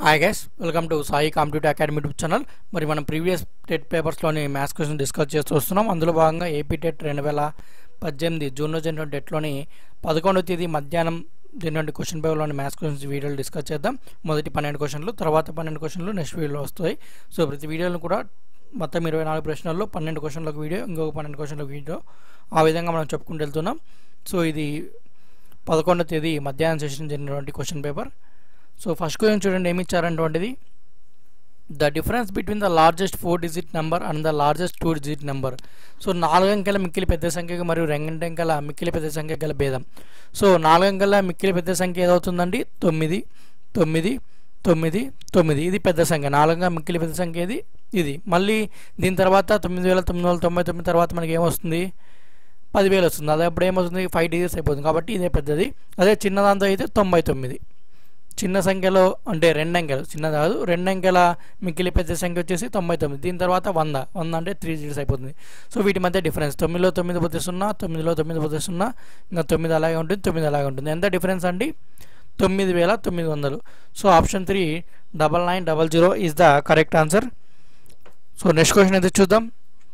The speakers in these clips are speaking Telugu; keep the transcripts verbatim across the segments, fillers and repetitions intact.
Hi guys, welcome to Sai competitive academy YouTube channel. మరి మనం ప్రీవియస్ టెట్ పేపర్స్లోని మ్యాథ్స్ క్వశ్చన్ డిస్కస్ చేస్తూ వస్తున్నాం. అందులో భాగంగా ఏపీ టెట్ రెండు వేల పద్దెనిమిది జూన్లో జరిగిన టెట్లోని పదకొండవ తేదీ మధ్యాహ్నం జరిగినటువంటి క్వశ్చన్ పేపర్లోని మ్యాథ్స్ క్వశ్చన్స్ వీడియోలు డిస్కస్ చేద్దాం. మొదటి పన్నెండు క్వశ్చన్లు, తర్వాత పన్నెండు క్వశ్చన్లు నెక్స్ట్ వీడియోలో వస్తాయి. సో ప్రతి వీడియోలను కూడా మొత్తం ఇరవై నాలుగు ప్రశ్నల్లో పన్నెండు క్వశ్చన్లకు వీడియో, ఇంకొక పన్నెండు క్వశ్చన్లకు వీడియో, ఆ విధంగా మనం చెప్పుకుంటూ వెళ్తున్నాం. సో ఇది పదకొండవ తేదీ మధ్యాహ్నం సెషన్ జరిగినటువంటి question paper. So first question చూడండి, ఏమి ఇచ్చారంటువంటిది. The difference between the largest four digit number and the largest two digit number. So నాలుగు అంకెల మిక్కిలి పెద్ద సంఖ్యకు మరియు రెండు అంకెల మిక్కిలి పెద్ద సంఖ్య గల భేదం. సో నాలుగు అంకెల మిక్కిలి పెద్ద సంఖ్య ఏదవుతుందండి? తొమ్మిది తొమ్మిది తొమ్మిది తొమ్మిది ఇది పెద్ద సంఖ్య. నాలుగుగా మిక్కిలి పెద్ద సంఖ్య ఇది ఇది మళ్ళీ దీని తర్వాత తొమ్మిది వేల తొమ్మిది వందల తొంభై తొమ్మిది తర్వాత మనకి ఏమొస్తుంది? పదివేలు వస్తుంది. అదే అప్పుడు ఏమవుతుంది? ఫైవ్ డిజిట్స్ అయిపోతుంది. కాబట్టి ఇదే పెద్దది. అదే చిన్నదాంతో అయితే తొంభై తొమ్మిది. చిన్న సంఖ్యలో అంటే రెండు అంకెలు, చిన్న కాదు, రెండు అంకెల మిక్కిలి పెద్ద సంఖ్య వచ్చేసి తొంభై తొమ్మిది. దీని తర్వాత వంద వంద అంటే త్రీ డిజిట్స్ అయిపోతుంది. సో వీటి మధ్య డిఫరెన్స్ తొమ్మిదిలో తొమ్మిది పోతే సున్నా, తొమ్మిదిలో తొమ్మిది పోతే సున్నా, ఇంకా తొమ్మిది అలాగే ఉంటుంది, తొమ్మిది అలాగే ఉంటుంది. ఎంత డిఫరెన్స్ అండి? తొమ్మిది వేల తొమ్మిది వందలు. So option three double nine double zero is the correct answer. So next question అయితే చూద్దాం.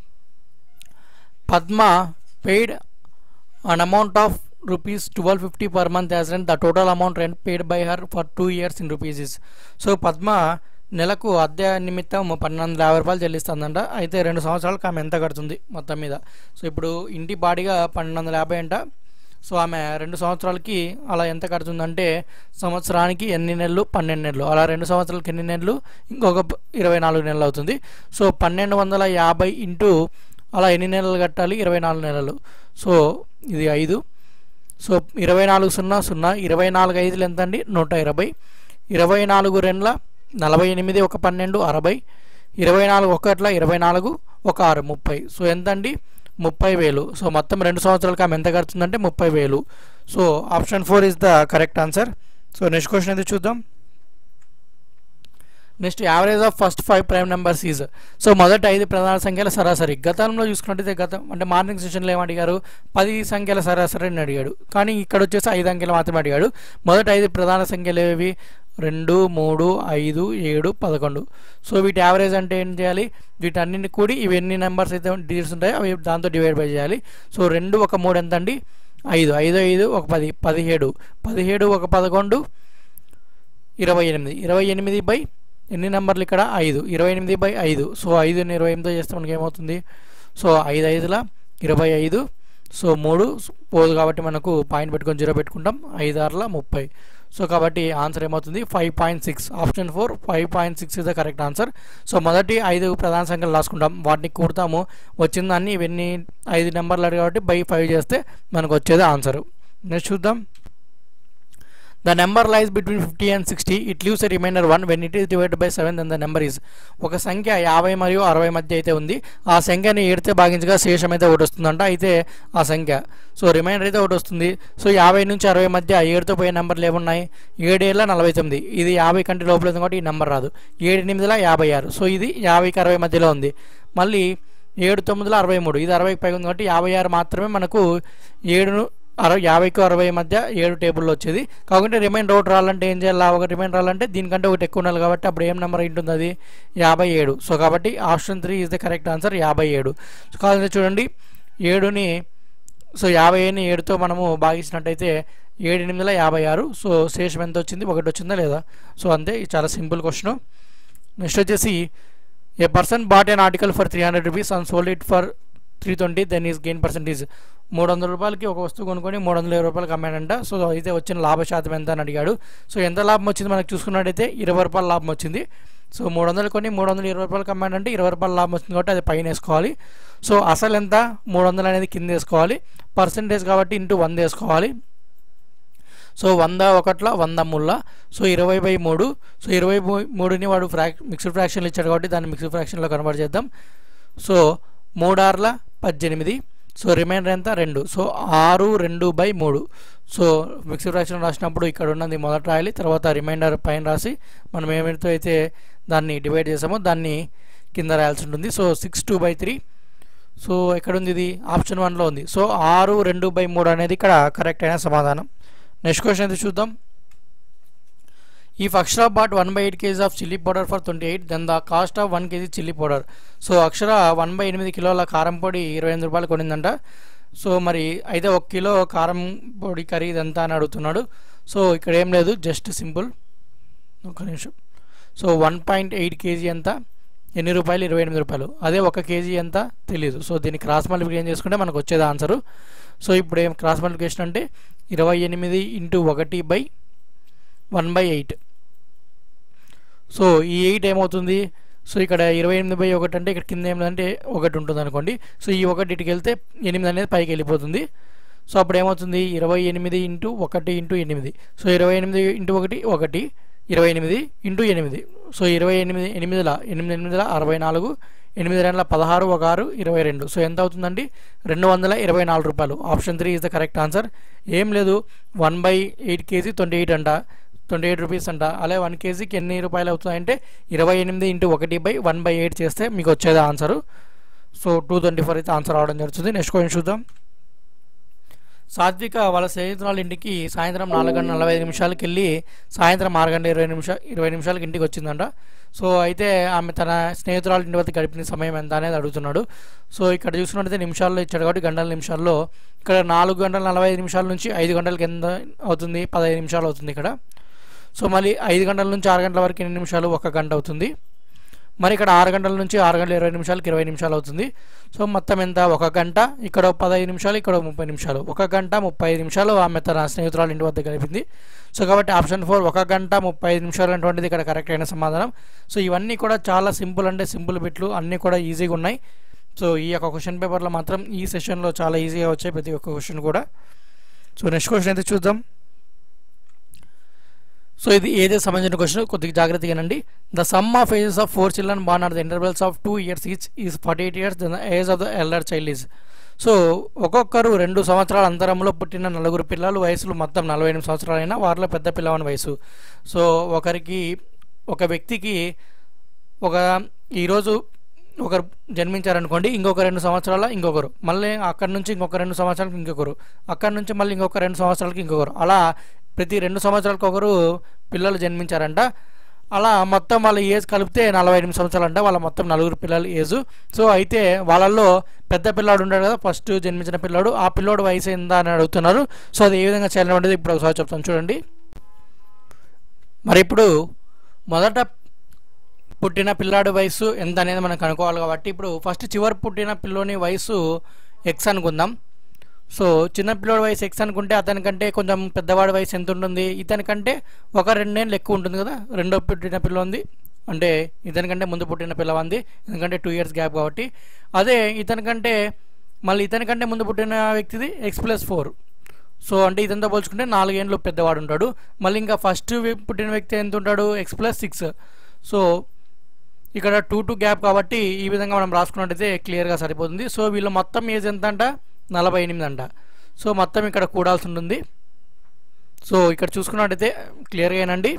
Padma paid an amount of rupees twelve fifty per month as rent. The total amount rent paid by her for two years in rupees is. So Padma నెలకు అద్దె నిమిత్తం పన్నెండు వందల యాభై రూపాయలు చెల్లిస్తుందంట. అయితే రెండు సంవత్సరాలకు ఆమె ఎంత కడుతుంది మొత్తం మీద? సో ఇప్పుడు ఇంటి బాడిగా పన్నెండు వందల యాభై అంట. సో ఆమె రెండు సంవత్సరాలకి అలా ఎంత కడుతుందంటే, సంవత్సరానికి ఎన్ని నెలలు? పన్నెండు నెలలు. అలా రెండు సంవత్సరాలకి ఎన్ని నెలలు? ఇంకొక ఇరవై నాలుగు నెలలు అవుతుంది. సో పన్నెండు వందల యాభై ఇంటూ అలా ఎన్ని నెలలు కట్టాలి? ఇరవై నాలుగు నెలలు. సో ఇది ఐదు. సో ఇరవై నాలుగు సున్నా సున్నా, ఇరవై నాలుగు ఐదులు ఎంత అండి? నూట ఇరవై. ఇరవై నాలుగు రెండ్ల నలభై ఎనిమిది, ఒక పన్నెండు అరవై. ఇరవై నాలుగు ఒకట్ల ఇరవై నాలుగు, ఒక ఆరు ముప్పై. సో ఎంత అండి? ముప్పై వేలు. సో మొత్తం రెండు సంవత్సరాలకి ఆమె ఎంత కడుతుందంటే ముప్పై వేలు. So option four is the correct answer. So next question అయితే చూద్దాం. Next average of first five prime numbers is. So మొదటి ఐదు ప్రధాన సంఖ్యల సరాసరి. గతంలో చూసుకున్నట్టయితే గతం అంటే మార్నింగ్ సెషన్లో ఏమడిగారు? పది సంఖ్యల సరాసరి అని అడిగాడు. కానీ ఇక్కడ వచ్చేసి ఐదు అంకెలు మాత్రమే అడిగాడు. మొదటి ఐదు ప్రధాన సంఖ్యలు ఏవి? రెండు, మూడు, ఐదు, ఏడు, పదకొండు. సో వీటి యావరేజ్ అంటే ఏం చేయాలి? వీటన్నింటిని కూడి ఇవి ఎన్ని నెంబర్స్ అయితే డిజిట్స్ ఉంటాయో అవి దాంతో డివైడ్ బై చేయాలి. సో రెండు ఒక మూడు ఎంత అండి? ఐదు. ఐదు ఐదు ఒక పది, పదిహేడు. పదిహేడు ఒక పదకొండు, ఇరవై ఎనిమిది. ఇరవై ఎనిమిది బై ఎన్ని నెంబర్లు ఇక్కడ? ఐదు. ఇరవై ఎనిమిది బై ఐదు. సో ఐదుని ఇరవై ఎనిమిదితో చేస్తే మనకి ఏమవుతుంది? సో ఐదు ఐదుల ఇరవై ఐదు. సో మూడు పోదు కాబట్టి మనకు పాయింట్ పెట్టుకొని జీరో పెట్టుకుంటాం. ఐదు ఆరుల ముప్పై. సో కాబట్టి ఆన్సర్ ఏమవుతుంది? Five point six. Option four five point six is the correct answer. So మొదటి ఐదు ప్రధాన సంఖ్యలు రాసుకుంటాం, వాటిని కూడతాము. వచ్చిందాన్ని ఇవన్నీ ఐదు నెంబర్లు అడిగి కాబట్టి బై ఫైవ్ చేస్తే మనకు వచ్చేది ఆన్సర్. నెక్స్ట్ చూద్దాం. The number lies between fifty and sixty. It leaves a remainder one when it is divided by seven, then the number is. ఒక సంఖ్య యాభై మరియు అరవై మధ్య అయితే ఉంది. ఆ సంఖ్యని ఏడుతో భాగించగా శేషం అయితే ఒకటి వస్తుందంట. అయితే ఆ సంఖ్య సో రిమైండర్ అయితే ఒకటి వస్తుంది. సో యాభై నుంచి అరవై మధ్య ఏడుతో పోయే నెంబర్లు ఏమున్నాయి? ఏడేళ్ళ నలభై తొమ్మిది. ఇది యాభై కంటే లోపల ఉంది కాబట్టి ఈ నెంబర్ రాదు. ఏడు ఎనిమిదిల యాభై ఆరు. సో ఇది యాభైకి అరవై మధ్యలో ఉంది. మళ్ళీ ఏడు తొమ్మిదిల అరవై మూడు. ఇది అరవైకి పైగా ఉంది కాబట్టి యాభై ఆరు మాత్రమే మనకు ఏడును అరవై యాభైకి అరవై మధ్య ఏడు టేబుల్లో వచ్చేది. కాబట్టి రిమైండర్ ఒకటి రావాలంటే ఏం చేయాలి? ఒక రిమైండర్ రావాలంటే దీనికంటే ఒకటి ఎక్కువ ఉండాలి కాబట్టి అప్పుడు ఏం నెంబర్ ఉంటుంది? అది యాభై ఏడు. సో కాబట్టి option three is the correct answer, యాభై ఏడు. సో కావాలంటే చూడండి, ఏడుని సో యాభై ఏడుని ఏడుతో మనము భాగించినట్టయితే ఏడు ఎనిమిదిల యాభై ఆరు. సో శేషం ఎంత వచ్చింది? ఒకటి వచ్చిందా లేదా? సో అంతే, ఇది చాలా సింపుల్ క్వశ్చన్. నెక్స్ట్ వచ్చేసి, a person bought an article for three hundred rupees and sold it for three twenty then is gain percentage. మూడు వందల రూపాయలకి ఒక వస్తువు కొనుక్కొని మూడు వందల ఇరవై రూపాయలకి అమ్మాడంట. సో అయితే వచ్చిన లాభ శాతం ఎంత అని అడిగాడు. సో ఎంత లాభం వచ్చింది మనకు చూసుకున్నట్టయితే ఇరవై రూపాయల లాభం వచ్చింది. సో మూడు వందలు కొని మూడు వందల ఇరవై రూపాయలకి అమ్మాడంటే ఇరవై రూపాయల లాభం వచ్చింది కాబట్టి అది పైన వేసుకోవాలి. సో అసలు ఎంత? మూడు వందలు అనేది కింద వేసుకోవాలి. పర్సెంటేజ్ కాబట్టి ఇంటూ వంద వేసుకోవాలి. సో వంద ఒకట్ల వంద ముళ్ళ. సో ఇరవై బై మూడు. సో ఇరవై మూడుని వాడు ఫ్రాక్ మిక్స్డ్ ఫ్రాక్షన్లు ఇచ్చాడు కాబట్టి దాన్ని మిక్స్డ్ ఫ్రాక్షన్లో కన్వర్ట్ చేద్దాం. సో మూడార్ల పద్దెనిమిది. సో రిమైండర్ ఎంత? రెండు. సో ఆరు రెండు బై మూడు. సో మిక్స్డ్ ఫ్రాక్షన్ రాసినప్పుడు ఇక్కడ ఉన్నది మొదట రాయాలి, తర్వాత రిమైండర్ పైన రాసి మనం ఏమిటితో అయితే దాన్ని డివైడ్ చేసామో దాన్ని కింద రాయాల్సి ఉంటుంది. So six two by three. So ఎక్కడుంది? ఇది ఆప్షన్ వన్లో ఉంది. సో ఆరు రెండు బై మూడు అనేది ఇక్కడ కరెక్ట్ అయిన సమాధానం. నెక్స్ట్ క్వశ్చన్ అయితే చూద్దాం. If Akshara bought one by eight kgs of chili powder for twenty-eight, then the cost of one kg chili powder. So Akshara one by ఎనిమిది కిలోల కారం పొడి ఇరవై ఎనిమిది రూపాయలు కొనిందంట. సో మరి అయితే ఒక కిలో కారం పొడి ఖరీదు ఎంత అని అడుగుతున్నాడు. సో ఇక్కడ ఏం లేదు, జస్ట్ సింపుల్ ఒక నిమిషం. So one point eight KG ఎంత, ఎన్ని రూపాయలు, ఇరవై ఎనిమిది రూపాయలు. అదే ఒక కేజీ ఎంత తెలియదు. సో దీన్ని క్రాస్ మల్టిప్లికేషన్ చేసుకుంటే మనకు వచ్చేది ఆన్సరు. సో ఇప్పుడు ఏం క్రాస్ మల్టిప్లికేషన్ అంటే ఇరవై ఎనిమిది ఇంటూ ఒకటి by one by eight. So ఈ ఎయిట్ ఏమవుతుంది, సో ఇక్కడ ఇరవై ఎనిమిది బై ఒకటి అంటే ఇక్కడ కింద ఏమిటంటే ఒకటి ఉంటుంది అనుకోండి. సో ఈ ఒకటి ఇటుకి వెళ్తే ఎనిమిది అనేది పైకి వెళ్ళిపోతుంది. సో అప్పుడు ఏమవుతుంది, ఇరవై ఎనిమిది ఇంటూ ఒకటి ఇంటూ ఎనిమిది. సో ఇరవై ఎనిమిది ఇంటూ ఒకటి ఒకటి, ఇరవై ఎనిమిది ఇంటూ ఎనిమిది. సో ఇరవై ఎనిమిది ఎనిమిదిల ఎనిమిది ఎనిమిదిల అరవై నాలుగు, ఎనిమిది రెండుల పదహారు, ఒక ఆరు ఇరవై రెండు. సో ఎంత అవుతుందండి, రెండు వందల ఇరవై నాలుగు రూపాయలు. Option three is the correct answer. ఏం లేదు, one by eight KG twenty eight అంట, ట్వంటీ ఎయిట్ రూపీస్ అంట. అలాగే వన్ కేజీకి ఎన్ని రూపాయలు అవుతాయంటే ఇరవై ఎనిమిది ఇంటూ ఒకటి బై వన్ బై ఎయిట్ చేస్తే మీకు వచ్చేది answer. So two twenty four అయితే ఆన్సర్ రావడం జరుగుతుంది. నెక్స్ట్ క్వశ్చన్ చూద్దాం. సాత్విక వాళ్ళ స్నేహితురాల ఇంటికి సాయంత్రం నాలుగు గంటల నలభై ఐదు నిమిషాలకి వెళ్ళి సాయంత్రం ఆరు గంటల ఇరవై నిమిషాలు ఇరవై నిమిషాలకి ఇంటికి వచ్చిందంట. సో అయితే ఆమె తన స్నేహితురాల ఇంటి వద్ద గడిపిన సమయం ఎంత అనేది అడుగుతున్నాడు. సో ఇక్కడ చూసినట్టయితే నిమిషాల్లో ఇచ్చాడు కాబట్టి గంటల నిమిషాల్లో, ఇక్కడ నాలుగు గంటల నలభై ఐదు నిమిషాల నుంచి ఐదు గంటలకి ఎంత అవుతుంది, పదహైదు నిమిషాలు అవుతుంది ఇక్కడ. సో మళ్ళీ ఐదు గంటల నుంచి ఆరు గంటల వరకు ఎన్ని నిమిషాలు, ఒక గంట అవుతుంది. మరి ఇక్కడ ఆరు గంటల నుంచి ఆరు గంటల ఇరవై నిమిషాలకి ఇరవై నిమిషాలు అవుతుంది. సో మొత్తం ఎంత, ఒక గంట, ఇక్కడ పదహైదు నిమిషాలు, ఇక్కడ ముప్పై నిమిషాలు, ఒక గంట ముప్పై ఐదు నిమిషాలు ఆమె తన స్నేహితురాలు ఇంటి వద్ద గడిపింది. సో కాబట్టి ఆప్షన్ ఫోర్ ఒక గంట ముప్పై ఐదు నిమిషాలు అనేటువంటిది ఇక్కడ కరెక్ట్ అయిన సమాధానం. సో ఇవన్నీ కూడా చాలా సింపుల్, అంటే సింపుల్ బిట్లు అన్నీ కూడా ఈజీగా ఉన్నాయి. సో ఈ యొక్క క్వశ్చన్ పేపర్లో మాత్రం ఈ సెషన్లో చాలా ఈజీగా వచ్చాయి ప్రతి ఒక్క క్వశ్చన్ కూడా. సో నెక్స్ట్ క్వశ్చన్ అయితే చూద్దాం. సో ఇది ఏదే సంబంధించిన క్వశ్చన్, కొద్దిగా జాగ్రత్తగానండి. The sum of ages of four children born are the intervals of two years each is forty eight years the age of the elder child is. So ఒక్కొక్కరు రెండు సంవత్సరాల అంతరంలో పుట్టిన నలుగురు పిల్లలు వయసులు మొత్తం నలభై ఎనిమిది సంవత్సరాలైనా వారిలో పెద్ద పిల్లవాని వయసు. సో ఒకరికి ఒక వ్యక్తికి ఒక ఈరోజు ఒకరు జన్మించారనుకోండి, ఇంకొక రెండు సంవత్సరాల ఇంకొకరు, మళ్ళీ అక్కడి నుంచి ఇంకొక రెండు సంవత్సరాలకి ఇంకొకరు, అక్కడి నుంచి మళ్ళీ ఇంకొక రెండు సంవత్సరాలకి ఇంకొకరు, అలా ప్రతి రెండు సంవత్సరాలకు ఒకరు పిల్లలు జన్మించారంట. అలా మొత్తం వాళ్ళ ఏజ్ కలిపితే నలభై ఎనిమిది సంవత్సరాలు అంట, వాళ్ళ మొత్తం నలుగురు పిల్లల ఏజ్. సో అయితే వాళ్ళల్లో పెద్ద పిల్లాడు ఉన్నాడు కదా, ఫస్ట్ జన్మించిన పిల్లాడు, ఆ పిల్లోడు వయసు ఎంత అని అడుగుతున్నారు. సో అది ఏ విధంగా చేయాలనేది ఇప్పుడు ఒకసారి చెప్తాను చూడండి. మరి ఇప్పుడు మొదట పుట్టిన పిల్లాడి వయసు ఎంత అనేది మనం కనుక్కోవాలి కాబట్టి ఇప్పుడు ఫస్ట్ చివరి పుట్టిన పిల్లోని వయసు ఎక్స్ అనుకుందాం. సో చిన్న పిల్లోడి వయసు ఎక్స్ అనుకుంటే అతనికంటే కొంచెం పెద్దవాడి వయసు ఎంత ఉంటుంది, ఇతనికంటే ఒక రెండేళ్ళు ఎక్కువ ఉంటుంది కదా, రెండో పుట్టిన పిల్లోంది అంటే ఇతనికంటే ముందు పుట్టిన పిల్లవాంది, ఎందుకంటే టూ ఇయర్స్ గ్యాప్ కాబట్టి. అదే ఇతనికంటే మళ్ళీ ఇతనికంటే ముందు పుట్టిన వ్యక్తిది ఎక్స్ ప్లస్ ఫోర్. సో అంటే ఇదంతా పోల్చుకుంటే నాలుగేళ్ళు పెద్దవాడు ఉంటాడు. మళ్ళీ ఇంకా ఫస్ట్ పుట్టిన వ్యక్తి ఎంత ఉంటాడు, ఎక్స్ ప్లస్ సిక్స్. సో ఇక్కడ టూ టూ గ్యాప్ కాబట్టి ఈ విధంగా మనం రాసుకున్నట్టయితే క్లియర్గా సరిపోతుంది. సో వీళ్ళ మొత్తం ఏజ్ ఎంత అంట, నలభై ఎనిమిది అంట. సో మొత్తం ఇక్కడ కూడాల్సి ఉంటుంది. సో ఇక్కడ చూసుకున్నట్టయితే క్లియర్గా ఏనండి,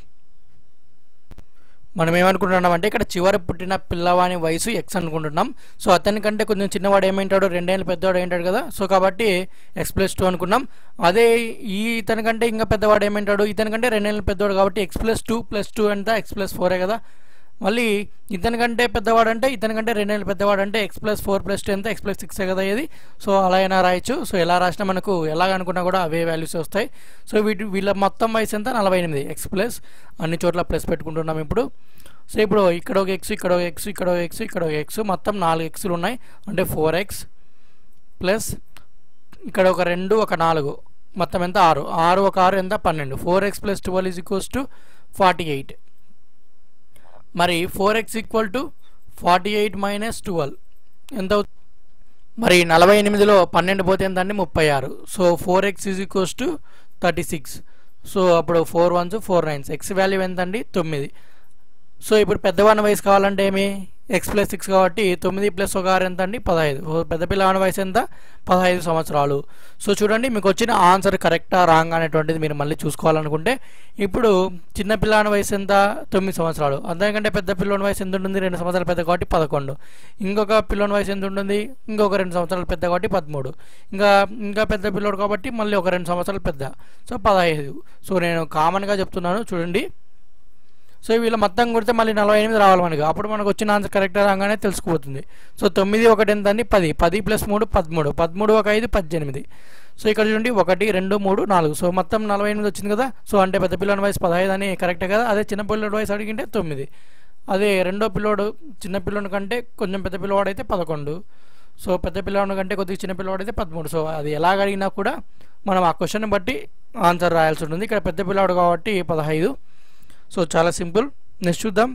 మనం ఏమనుకుంటున్నాం అంటే ఇక్కడ చివరి పుట్టిన పిల్లవాని వయసు ఎక్స్ అనుకుంటున్నాం. సో అతనికంటే కొంచెం చిన్నవాడు ఏమైంటాడు, రెండేళ్ళు పెద్దవాడు ఏంటాడు కదా, సో కాబట్టి ఎక్స్ ప్లస్ టూ అనుకున్నాం. అదే ఈ ఇతనికంటే ఇంకా పెద్దవాడు ఏమైంటాడు, ఇతనికంటే రెండేళ్ళు పెద్దవాడు కాబట్టి X plus two plus two ఎంత, ఎక్స్ ప్లస్ ఫోరే కదా. మళ్ళీ ఇతనికంటే పెద్దవాడు అంటే ఇతనికంటే రెండేళ్ళు పెద్దవాడు అంటే X plus four plus two ఎంత, ఎక్స్ ప్లస్ సిక్సే కదా ఇది. సో అలా అయినా రాయొచ్చు. సో ఎలా రాసినా మనకు ఎలాగ అనుకున్నా కూడా అవే వాల్యూస్ వస్తాయి. సో వీటి వీళ్ళ మొత్తం వయసు ఎంత, నలభై ఎనిమిది, ఎక్స్ ప్లస్ అన్ని చోట్ల ప్లస్ పెట్టుకుంటున్నాం ఇప్పుడు. సో ఇప్పుడు ఇక్కడ ఒక ఎక్స్, ఇక్కడ ఒక ఎక్స్, ఇక్కడ ఒక ఎక్స్, ఇక్కడ ఒక ఎక్స్, మొత్తం నాలుగు ఎక్స్లు ఉన్నాయి అంటే ఫోర్ ఎక్స్ ప్లస్ ఇక్కడ ఒక రెండు ఒక నాలుగు, మొత్తం ఎంత ఆరు, ఆరు ఒక ఆరు ఎంత పన్నెండు. Four X plus twelve is equals to forty eight. మరి four X equal to forty eight minus twelve ఎంత అవుతుంది, మరి నలభై ఎనిమిదిలో పన్నెండు పోతే ఎంత అండి, ముప్పై ఆరు. So four X is equals to thirty six. So అప్పుడు four ones four nines, X value ఎంత అండి, తొమ్మిది. సో ఇప్పుడు పెద్దవాని వయసు కావాలంటే ఏమి, ఎక్స్ ప్లస్ సిక్స్ కాబట్టి తొమ్మిది ప్లస్ ఒక ఆరు ఎంత అండి, పదహైదు. పెద్ద పిల్లవాని వయసు ఎంత, పదహైదు సంవత్సరాలు. సో చూడండి మీకు వచ్చిన ఆన్సర్ కరెక్టా రాంగ్ అనేటువంటిది మీరు మళ్ళీ చూసుకోవాలనుకుంటే ఇప్పుడు చిన్న పిల్లవాని వయసు ఎంత, తొమ్మిది సంవత్సరాలు. అంతకంటే పెద్ద పిల్లోని వయసు ఎంత ఉంటుంది, రెండు సంవత్సరాలు పెద్ద కాబట్టి పదకొండు. ఇంకొక పిల్లోని వయసు ఎంత ఉంటుంది, ఇంకొక రెండు సంవత్సరాలు పెద్ద కాబట్టి పదమూడు. ఇంకా ఇంకా పెద్ద పిల్లోడు కాబట్టి మళ్ళీ ఒక రెండు సంవత్సరాలు పెద్ద, సో పదహైదు. సో నేను కామన్గా చెప్తున్నాను చూడండి. సో వీళ్ళ మొత్తం కొడితే మళ్ళీ నలభై ఎనిమిది రావాలి మనకు, అప్పుడు మనకు వచ్చిన ఆన్సర్ కరెక్ట్ రాగానే తెలిసిపోతుంది. సో తొమ్మిది ఒకటి ఎంత అండి పది, పది ప్లస్ మూడు పదమూడు, పదమూడు ఒక ఐదు పద్దెనిమిది. సో ఇక్కడ చూడండి ఒకటి రెండు మూడు నాలుగు, సో మొత్తం నలభై ఎనిమిది వచ్చింది కదా. సో అంటే పెద్ద పిల్లోడి వయసు పదహైదు అని కరెక్టే కదా. అదే చిన్న పిల్లోడి వయసు అడిగింటే తొమ్మిది, అదే రెండో పిల్లోడు చిన్న పిల్లోడి కంటే కొంచెం పెద్ద పిల్లవాడు అయితే పదకొండు, సో పెద్ద పిల్లవాడి కంటే కొద్దిగా చిన్న పిల్లవాడు అయితే పదమూడు. సో అది ఎలాగ అడిగినా కూడా మనం ఆ క్వశ్చన్ బట్టి ఆన్సర్ రాయాల్సి ఉంటుంది. ఇక్కడ పెద్ద పిల్లవాడు కాబట్టి పదహైదు. సో చాలా సింపుల్. నెక్స్ట్ చూద్దాం.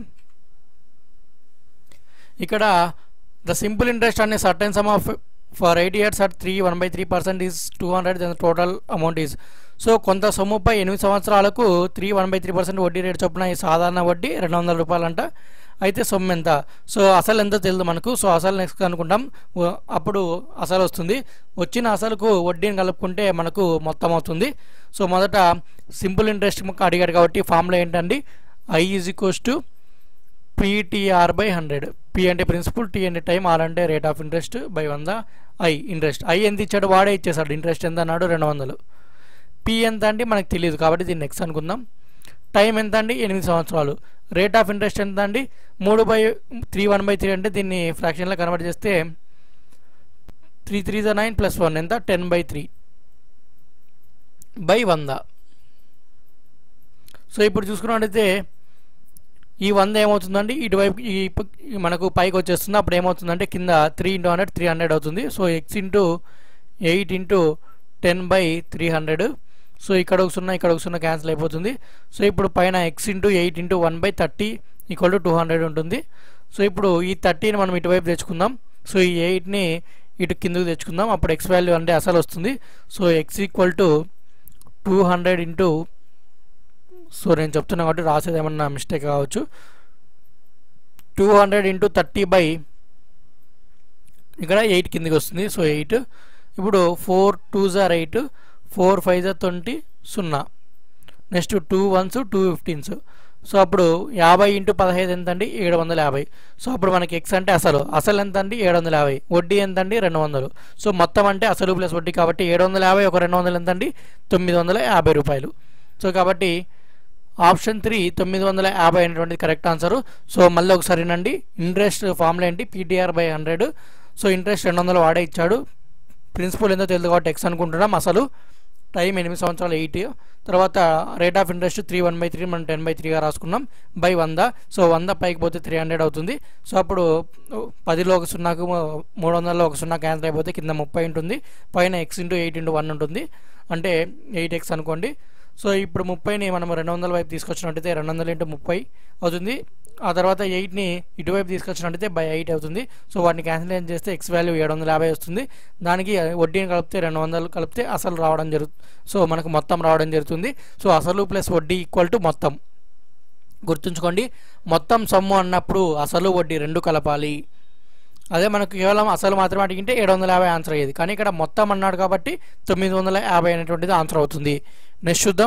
ఇక్కడ ద సింపుల్ ఇంట్రెస్ట్ అనే certain sum of for eight years at three one by three percent is two hundred then total amount is. So కొంత సొమ్ముపై ఎనిమిది సంవత్సరాలకు three one by three percent వడ్డీ రేటు చొప్పున ఈ సాధారణ వడ్డీ రెండు వందల రూపాయలంట. అయితే సొమ్ము ఎంత? సో అసలు ఎంతో తెలియదు మనకు. సో అసలు నెక్స్ట్ అనుకుంటాం, అప్పుడు అసలు వస్తుంది. వచ్చిన అసలుకు వడ్డీని కలుపుకుంటే మనకు మొత్తం అవుతుంది. సో మొదట సింపుల్ ఇంట్రెస్ట్ అడిగాడు కాబట్టి ఫార్ములా ఏంటండి, I is equals to PTR by hundred. P అంటే ప్రిన్సిపల్, టీ అంటే టైం, ఆర్ అంటే రేట్ ఆఫ్ ఇంట్రెస్ట్ బై వంద, ఐ ఇంట్రెస్ట్. ఐ ఎంత ఇచ్చాడు వాడే ఇచ్చేసాడు, ఇంట్రెస్ట్ ఎంత అన్నాడు రెండు వందలు. పి ఎంత అంటే మనకు తెలియదు కాబట్టి దీన్ని నెక్స్ట్ అనుకుందాం. టైం ఎంత అండి ఎనిమిది సంవత్సరాలు. రేట్ ఆఫ్ ఇంట్రెస్ట్ ఎంత అండి మూడు by three one by three అంటే దీన్ని ఫ్రాక్షన్లో కన్వర్ట్ చేస్తే త్రీ త్రీ జా నైన్ ప్లస్ వన్ ఎంత టెన్ బై త్రీ బై వంద. సో ఇప్పుడు చూసుకున్నట్టయితే ఈ వంద ఏమవుతుందండి ఇటువైపు ఈ మనకు పైకి వచ్చేస్తుంది. అప్పుడు ఏమవుతుందంటే కింద three into hundred three hundred అవుతుంది. So X into eight into ten by three hundred. So ఇక్కడ ఒక సున్నా ఇక్కడ ఒక సున్నా క్యాన్సిల్ అయిపోతుంది. సో ఇప్పుడు పైన X into eight into one by thirty equal to two hundred ఉంటుంది. సో ఇప్పుడు ఈ థర్టీని మనం ఇటువైపు తెచ్చుకుందాం. సో ఈ ఎయిట్ని ఇటు కిందకు తెచ్చుకుందాం. అప్పుడు ఎక్స్ వాల్యూ అంటే అసలు వస్తుంది. So X equal to two hundred into, so నేను చెప్తున్నా కాబట్టి రాసేది ఏమన్నా మిస్టేక్ కావచ్చు, two hundred into thirty by ఇక్కడ ఎయిట్ కిందకి వస్తుంది. So eight. ఇప్పుడు ఫోర్ టూ జార్ ఎయిట్, ఫోర్ ఫైవ్ జార్ ట్వంటీ, సున్నా. Next two ones two fifteens. So అప్పుడు యాభై ఇంటూ పదహైదు ఎంత అండి ఏడు వందల యాభై. సో అప్పుడు మనకి ఎక్స్ అంటే అసలు, అసలు ఎంత అండి ఏడు వందల యాభై, వడ్డీ ఎంత అండి రెండు వందలు. సో మొత్తం అంటే అసలు ప్లస్ వడ్డీ కాబట్టి ఏడు వందల యాభై ఒక రెండు వందలు ఎంత అండి తొమ్మిది వందల యాభై రూపాయలు. సో కాబట్టి ఆప్షన్ త్రీ తొమ్మిది వందల యాభై అనేటువంటిది కరెక్ట్ ఆన్సరు. సో మళ్ళీ ఒకసారి నండి, ఇంట్రెస్ట్ ఫార్ములా ఏంటి PTR by hundred. So interest రెండు వందలు వాడే ఇచ్చాడు, ప్రిన్సిపల్ ఎంతో తెలియదు కాబట్టి ఎక్స్ అనుకుంటున్నాం. అసలు టైం ఎనిమిది సంవత్సరాలు ఎయిట్, తర్వాత rate of interest three one by three మనం టెన్ బై త్రీగా రాసుకున్నాం బై వంద. సో వంద పైకి పోతే త్రీ హండ్రెడ్ అవుతుంది. సో అప్పుడు పదిలో ఒక సున్నాకు మూడు వందలలో ఒక సున్నా క్యాన్సిల్ అయిపోతే కింద ముప్పై ఉంటుంది, పైన X into eight into one ఉంటుంది, అంటే ఎయిట్ ఎక్స్ అనుకోండి. సో ఇప్పుడు ముప్పైని మనం రెండు వందల వైపు తీసుకొచ్చినట్టయితే రెండు వందలు ఇంటూ ముప్పై అవుతుంది. ఆ తర్వాత ఎయిట్ని ఇటువైపు తీసుకొచ్చినట్టయితే బై ఎయిట్ అవుతుంది. సో వాటిని క్యాన్సిల్ చేస్తే ఎక్స్ వాల్యూ ఏడు వందల యాభై వస్తుంది. దానికి వడ్డీని కలిపితే రెండు వందలు కలిపితే అసలు రావడం జరుగుతుంది. సో మనకు మొత్తం రావడం జరుగుతుంది. సో అసలు ప్లస్ వడ్డీ ఈక్వల్ టు మొత్తం. గుర్తుంచుకోండి, మొత్తం సొమ్ము అన్నప్పుడు అసలు వడ్డీ రెండు కలపాలి. అదే మనకు కేవలం అసలు మాత్రమే అడిగింటే ఏడు వందల యాభై ఆన్సర్ అయ్యేది, కానీ ఇక్కడ మొత్తం అన్నాడు కాబట్టి తొమ్మిది వందల యాభై అనేటువంటిది ఆన్సర్ అవుతుంది. నెక్స్ట్ చూద్దాం.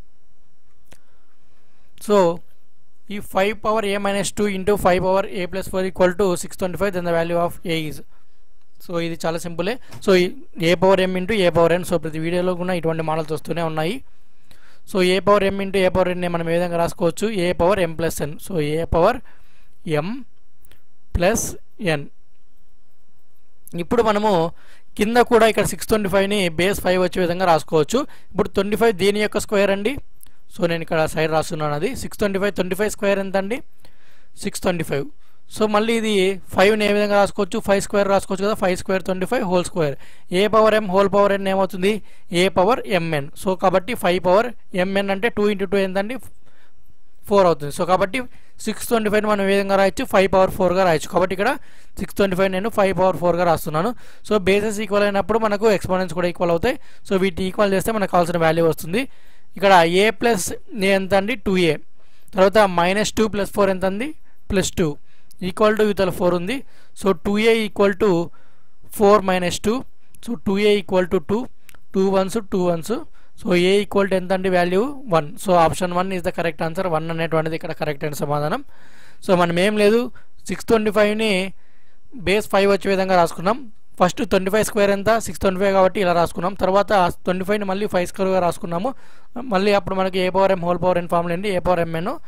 సో ఈ five power A minus two into five power A plus four equal to six twenty five then the value of A is. So ఇది చాలా సింపులే. So A power M into A power N. So ప్రతి వీడియోలో కూడా ఇటువంటి మోడల్స్ వస్తూనే ఉన్నాయి. So A power M into A power ఎన్ని మనం ఏ విధంగా రాసుకోవచ్చు, A power M plus N. So A power M plus N. ఇప్పుడు మనము కింద కూడా ఇక్కడ సిక్స్ ట్వంటీ ఫైవ్ని బేస్ ఫైవ్ వచ్చే విధంగా రాసుకోవచ్చు. ఇప్పుడు ట్వంటీ ఫైవ్ దీని యొక్క స్క్వేర్ అండి. సో నేను ఇక్కడ సైడ్ రాస్తున్నాను, అది six twenty five twenty five square ఎంత అండి సిక్స్ ట్వంటీ ఫైవ్. సో మళ్ళీ ఇది ఫైవ్ని ఏ విధంగా రాసుకోవచ్చు, ఫైవ్ స్క్వేర్ రాసుకోవచ్చు కదా, five square twenty five whole square. A power M whole power N ఏమవుతుంది, ఏ పవర్ ఎంఎన్. సో కాబట్టి ఫైవ్ పవర్ ఎంఎన్ అంటే టూ ఇంటూ టూ ఎంతండి ఫోర్ అవుతుంది. సో కాబట్టి సిక్స్ ట్వంటీ ఫైవ్ మనం ఏ విధంగా రాయొచ్చు, ఫైవ్ పవర్ ఫోర్గా రాయొచ్చు. కాబట్టి ఇక్కడ సిక్స్ ట్వంటీ ఫైవ్ నేను ఫైవ్ పవర్ ఫోర్గా రాస్తున్నాను. సో బేసెస్ ఈక్వల్ అయినప్పుడు మనకు ఎక్స్పోనెంట్స్ కూడా ఈక్వల్ అవుతాయి. సో వీటిని ఈక్వల్ చేస్తే మనకు కావాల్సిన వాల్యూ వస్తుంది. ఇక్కడ ఏ ప్లస్ ఏ ఎంత అండి టూ ఏ, తర్వాత మైనస్ టూ ప్లస్ ఫోర్ ఎంత అండి ప్లస్ టూ, ఈక్వల్ టు యూతల ఫోర్ ఉంది. So two A equal to four minus two. So two A equal to two, two ones two ones. So A equal to ఎంత అండి value one. So option one is the correct answer. One అనేటువంటిది ఇక్కడ కరెక్ట్ అయిన సమాధానం. సో మనం ఏం లేదు, సిక్స్ ట్వంటీ ఫైవ్ని బేస్ ఫైవ్ వచ్చే విధంగా రాసుకున్నాం. ఫస్ట్ ట్వంటీ ఫైవ్ స్క్వేర్ ఎంత సిక్స్ ట్వంటీ ఫైవ్ కాబట్టి ఇలా రాసుకున్నాం. తర్వాత ట్వంటీ ఫైవ్ని మళ్ళీ ఫైవ్ స్క్వేర్గా రాసుకున్నాము. మళ్ళీ అప్పుడు మనకి A power M whole power N formula అండి, ఏ పవర్ ఎంఎన్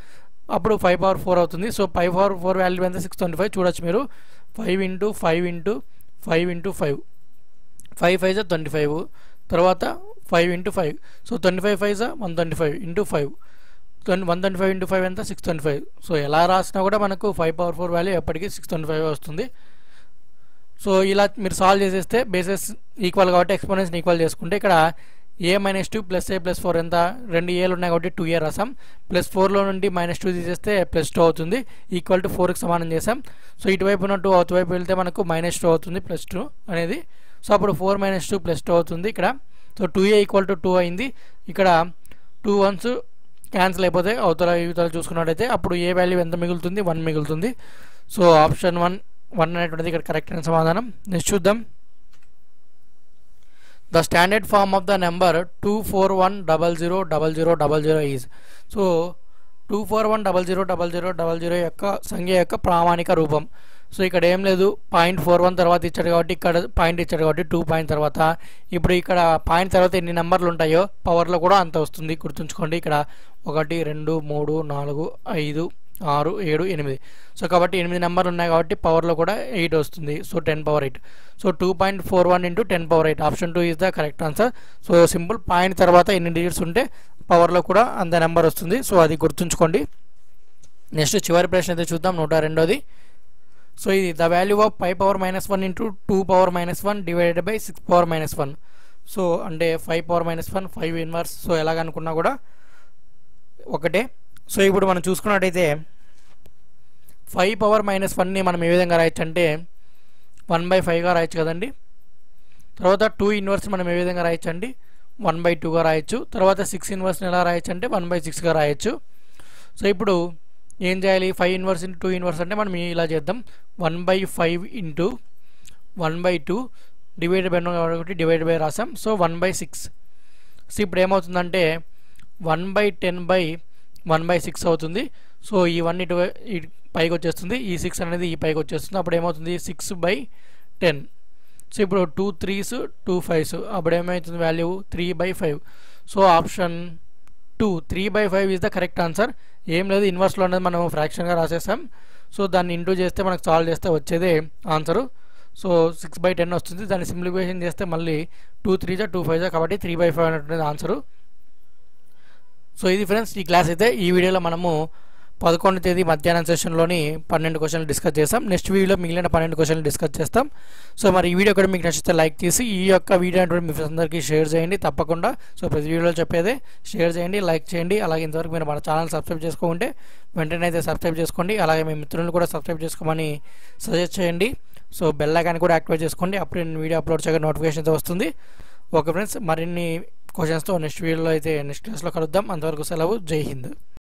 అప్పుడు ఫైవ్ పవర్ ఫోర్ అవుతుంది. So five power four value ఎంత సిక్స్ ట్వంటీ ఫైవ్ చూడొచ్చు మీరు. Five into five into five into five five five జా ట్వంటీ ఫైవ్, తర్వాత five into five, so twenty five five జా one twenty five into five, twenty one twenty five into five ఎంత సిక్స్ ట్వంటీ ఫైవ్. సో ఎలా రాసినా కూడా మనకు ఫైవ్ పవర్ ఫోర్ వాల్యూ ఎప్పటికీ సిక్స్ ట్వంటీ ఫైవ్ వస్తుంది. సో ఇలా మీరు సాల్వ్ చేసేస్తే బేసెస్ ఈక్వల్ కాబట్టి ఎక్స్పోనెంట్స్ని ఈక్వల్ చేసుకుంటే ఇక్కడ A minus two plus A plus four ఎంత, రెండు ఏలు ఉన్నాయి కాబట్టి టూ ఏ రాసాం. ప్లస్ ఫోర్లో నుండి మైనస్ టూ తీసేస్తే ప్లస్ టూ అవుతుంది, ఈక్వల్ టు ఫోర్కి సమానం చేసాం. సో ఇటువైపు ఉన్న టూ అటువైపు వెళ్తే మనకు మైనస్ టూ అవుతుంది ప్లస్ టూ అనేది. సో అప్పుడు four minus two plus two అవుతుంది ఇక్కడ. So two A equal to two అయింది. ఇక్కడ టూ వన్స్ క్యాన్సిల్ అయిపోతే అవతల ఇవతల చూసుకున్నట్టయితే అప్పుడు ఏ వాల్యూ ఎంత మిగులుతుంది, వన్ మిగులుతుంది. సో ఆప్షన్ వన్ వన్ అనేటువంటిది ఇక్కడ కరెక్ట్ అయిన సమాధానం. నెక్స్ట్ చూద్దాం. The standard form of the number two four one double zero double zero double zero is. So two four one double zero double zero double zero యొక్క సంఖ్య యొక్క ప్రామాణిక రూపం. సో ఇక్కడ ఏం లేదు, పాయింట్ ఫోర్ వన్ తర్వాత ఇచ్చాడు కాబట్టి ఇక్కడ పాయింట్ ఇచ్చాడు కాబట్టి టూ పాయింట్ తర్వాత ఇప్పుడు ఇక్కడ పాయింట్ తర్వాత ఎన్ని నెంబర్లు ఉంటాయో పవర్లో కూడా అంత వస్తుంది. గుర్తుంచుకోండి, ఇక్కడ ఒకటి రెండు మూడు నాలుగు ఐదు ఆరు ఏడు ఎనిమిది. సో కాబట్టి ఎనిమిది నెంబర్లు ఉన్నాయి కాబట్టి పవర్లో కూడా ఎయిట్ వస్తుంది. So ten power eight. So two point four one into ten power eight option two is the correct answer. So simple, point తర్వాత ఎన్ని డిజిట్స్ ఉంటే పవర్లో కూడా అంత నెంబర్ వస్తుంది. సో అది గుర్తుంచుకోండి. నెక్స్ట్ చివరి ప్రశ్న అయితే చూద్దాం, నూట రెండోది. సో ఇది the value of five power minus one into two power minus one divided by six power minus one. So అంటే five power minus one five inverse. So ఎలాగనుకున్నా కూడా ఒకటే. సో ఇప్పుడు మనం చూసుకున్నట్టయితే ఫైవ్ పవర్ మైనస్ వన్ని మనం ఏ విధంగా రాయొచ్చు అంటే వన్ బై ఫైవ్గా రాయొచ్చు కదండి. తర్వాత టూ ఇన్వర్స్ మనం ఏ విధంగా రాయొచ్చు అండి, వన్ బై టూగా రాయొచ్చు. తర్వాత సిక్స్ ఇన్వర్స్ని ఎలా రాయొచ్చు అంటే వన్ బై సిక్స్గా రాయొచ్చు. సో ఇప్పుడు ఏం చేయాలి, five inverse into two inverse అంటే మనం ఇలా చేద్దాం, one by five into one by two divide by కాబట్టి డివైడ్ బై రాసాం. So one by six. So ఇప్పుడు ఏమవుతుందంటే one by ten by one by six అవుతుంది. సో ఈ వన్ ఇటు పైకి వచ్చేస్తుంది, ఈ సిక్స్ అనేది ఈ పైకి వచ్చేస్తుంది. అప్పుడు ఏమవుతుంది సిక్స్ బై టెన్. సో ఇప్పుడు టూ త్రీస్ టూ ఫైవ్స్, అప్పుడు ఏమవుతుంది వాల్యూ three by five. So option two three by five is the correct answer. ఏం లేదు, ఇన్వర్స్లో అనేది మనం ఫ్రాక్షన్గా రాసేసాం. సో దాన్ని ఇంటూ చేస్తే మనకు సాల్వ్ చేస్తే వచ్చేదే answer. So six by ten వస్తుంది. దాన్ని సింప్లిఫికేషన్ చేస్తే మళ్ళీ టూ త్రీ జా టూ ఫైవ్ జా కాబట్టి త్రీ బై ఫైవ్ అనేటువంటిది ఆన్సరు. సో ఇది ఫ్రెండ్స్ ఈ క్లాస్ అయితే. ఈ వీడియోలో మనము పదకొండు తేదీ మధ్యాహ్నం సెషన్లోని పన్నెండు క్వశ్చన్లు డిస్కస్ చేస్తాం. నెక్స్ట్ వీడియోలో మిగిలిన పన్నెండు క్వశ్చన్లు డిస్కస్ చేస్తాం. సో మరి ఈ వీడియో కూడా మీకు నచ్చితే లైక్ చేసి ఈ యొక్క వీడియో అంటే మీ ఫ్రెండ్స్ అందరికీ షేర్ చేయండి తప్పకుండా. సో ప్రతి వీడియోలో చెప్పేదే షేర్ చేయండి, లైక్ చేయండి. అలాగే ఇంతవరకు మీరు మన ఛానల్ సబ్స్క్రైబ్ చేసుకోకుంటే వెంటనే అయితే సబ్స్క్రైబ్ చేసుకోండి. అలాగే మీ మిత్రులను కూడా సబ్స్క్రైబ్ చేసుకోమని సజెస్ట్ చేయండి. సో బెల్ ఐకాన్ కూడా యాక్టివేట్ చేసుకోండి, అప్పుడు నేను వీడియో అప్లోడ్ చేయగా నోటిఫికేషన్ అయితే వస్తుంది. ఓకే ఫ్రెండ్స్, మరిన్ని క్వశ్చన్స్తో నెక్స్ట్ వీడియోలో అయితే నెక్స్ట్ క్లాస్లో కలుద్దాం. అంతవరకు సెలవు, జై హింద్.